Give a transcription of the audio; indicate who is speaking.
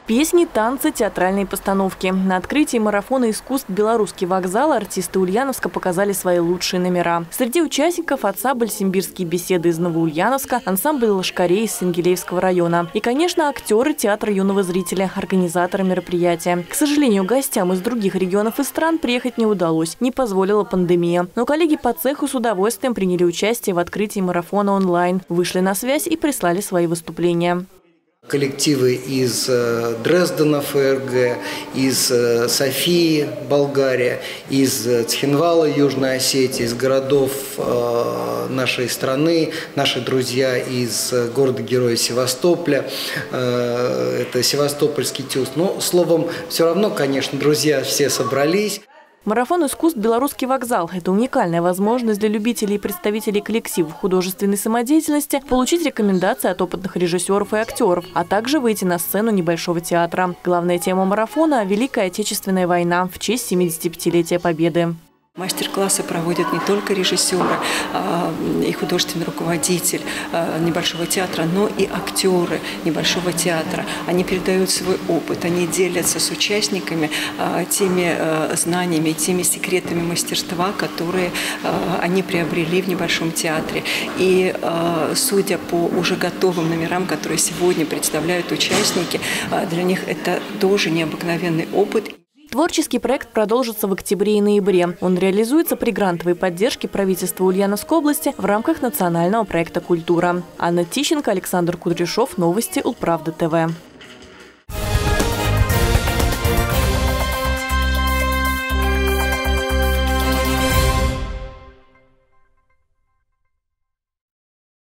Speaker 1: Песни, танцы, театральные постановки. На открытии марафона искусств «Белорусский вокзал» артисты Ульяновска показали свои лучшие номера. Среди участников ансамбль «Симбирские беседы» из Новоульяновска, ансамбль «Лошкарей» из Сенгилеевского района. И, конечно, актеры театра юного зрителя, организаторы мероприятия. К сожалению, гостям из других регионов и стран приехать не удалось, не позволила пандемия. Но коллеги по цеху с удовольствием приняли участие в открытии марафона онлайн, вышли на связь и прислали свои выступления.
Speaker 2: Коллективы из Дрездена, ФРГ, из Софии, Болгария, из Цхинвала, Южной Осетии, из городов нашей страны, наши друзья из города-героя Севастополя, это Севастопольский ТЮЗ. Но, словом, все равно, конечно, друзья все собрались.
Speaker 1: Марафон искусств «Белорусский вокзал» – это уникальная возможность для любителей и представителей коллективов художественной самодеятельности получить рекомендации от опытных режиссеров и актеров, а также выйти на сцену небольшого театра. Главная тема марафона – Великая Отечественная война в честь 75-летия Победы.
Speaker 3: Мастер-классы проводят не только режиссеры и художественный руководитель небольшого театра, но и актеры небольшого театра. Они передают свой опыт, они делятся с участниками теми знаниями, теми секретами мастерства, которые они приобрели в небольшом театре. И судя по уже готовым номерам, которые сегодня представляют участники, для них это тоже необыкновенный опыт.
Speaker 1: Творческий проект продолжится в октябре и ноябре. Он реализуется при грантовой поддержке правительства Ульяновской области в рамках национального проекта «Культура». Анна Тищенко, Александр Кудряшов. Новости Улправда ТВ.